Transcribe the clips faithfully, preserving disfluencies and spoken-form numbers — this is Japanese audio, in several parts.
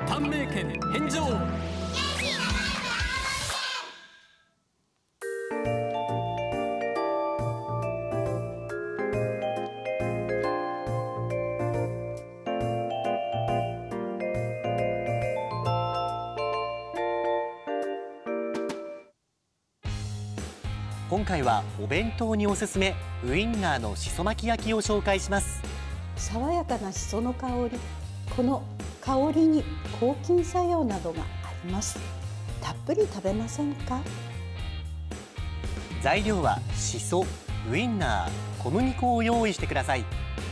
短命県返上。 今回はお弁当におすすめウインナーのしそ巻き焼きを紹介します。 爽やかなしその香り、この香りに抗菌作用などがあります。たっぷり食べませんか？ 材料はしそ、ウインナー、小麦粉を用意してください。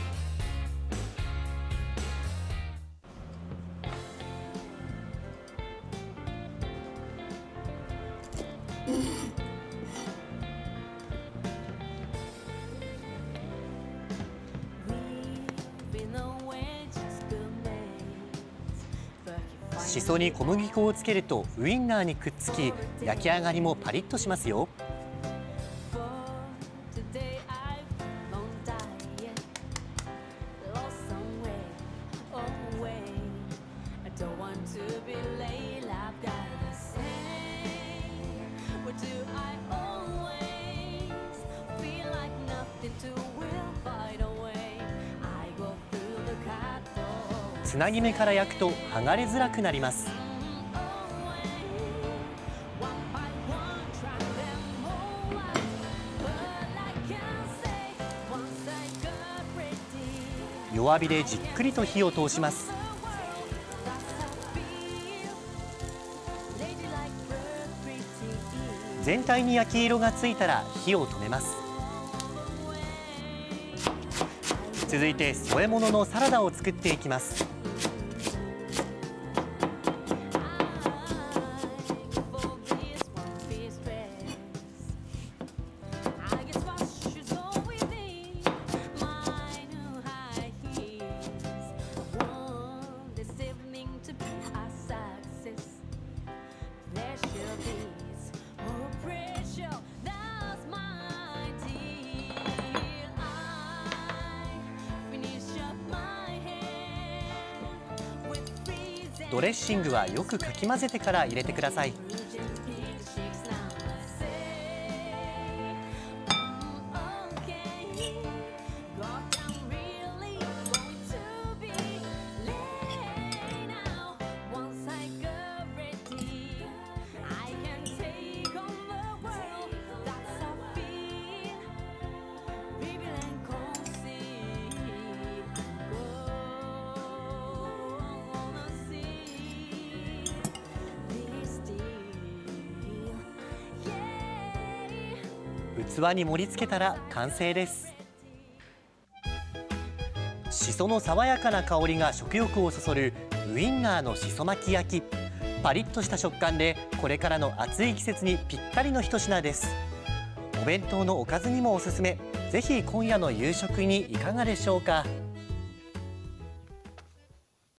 しそに小麦粉をつけるとウインナーにくっつき、焼き上がりもパリッとしますよ。つなぎ目から焼くと剥がれづらくなります。弱火でじっくりと火を通します。全体に焼き色がついたら火を止めます。続いて添え物のサラダを作っていきます。ドレッシングはよくかき混ぜてから入れてください。器に盛り付けたら完成です。しその爽やかな香りが食欲をそそるウインナーのしそ巻き焼き。パリッとした食感でこれからの暑い季節にぴったりの一品です。お弁当のおかずにもおすすめ。ぜひ今夜の夕食にいかがでしょうか。